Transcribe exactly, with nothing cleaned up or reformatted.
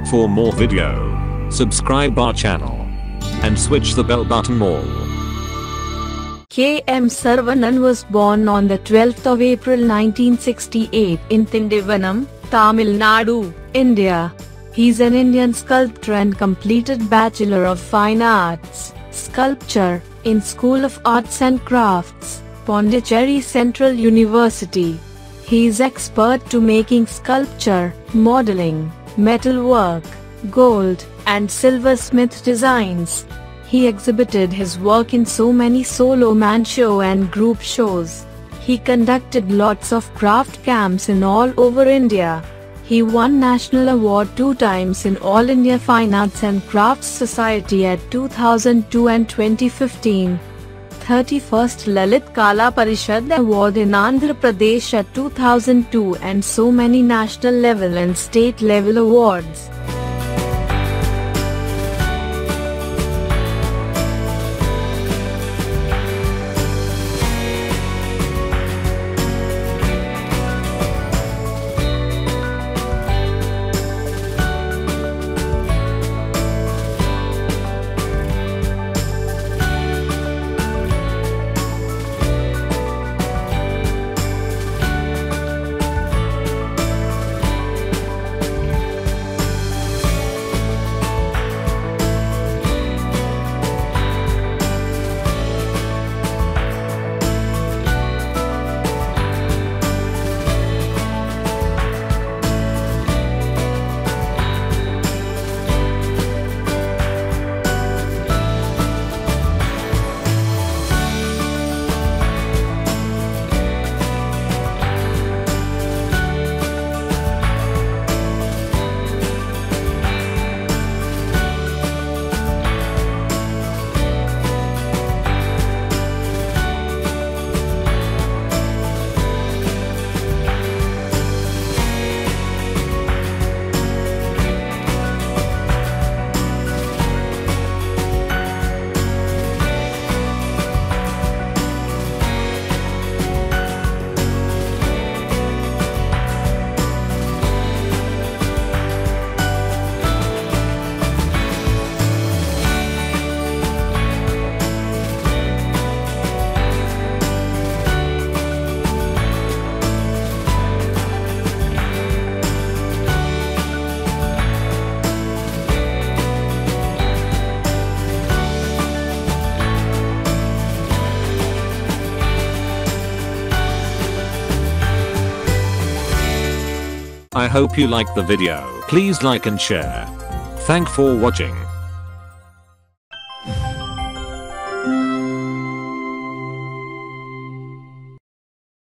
For more video, subscribe our channel and switch the bell button more. K M Saravanan was born on the twelfth of April nineteen sixty-eight in Tindivanam, Tamil Nadu, India. He's an Indian sculptor and completed Bachelor of Fine Arts, Sculpture, in School of Arts and Crafts, Pondicherry Central University. He is expert to making sculpture, modeling, metalwork, gold, and silversmith designs. He exhibited his work in so many solo man show and group shows. He conducted lots of craft camps in all over India. He won National Award two times in All India Fine Arts and Crafts Society at two thousand two and twenty fifteen. thirty-first Lalit Kala Parishad Award in Andhra Pradesh at two thousand two and so many national level and state level awards. I hope you like the video. Please like and share. Thank for watching.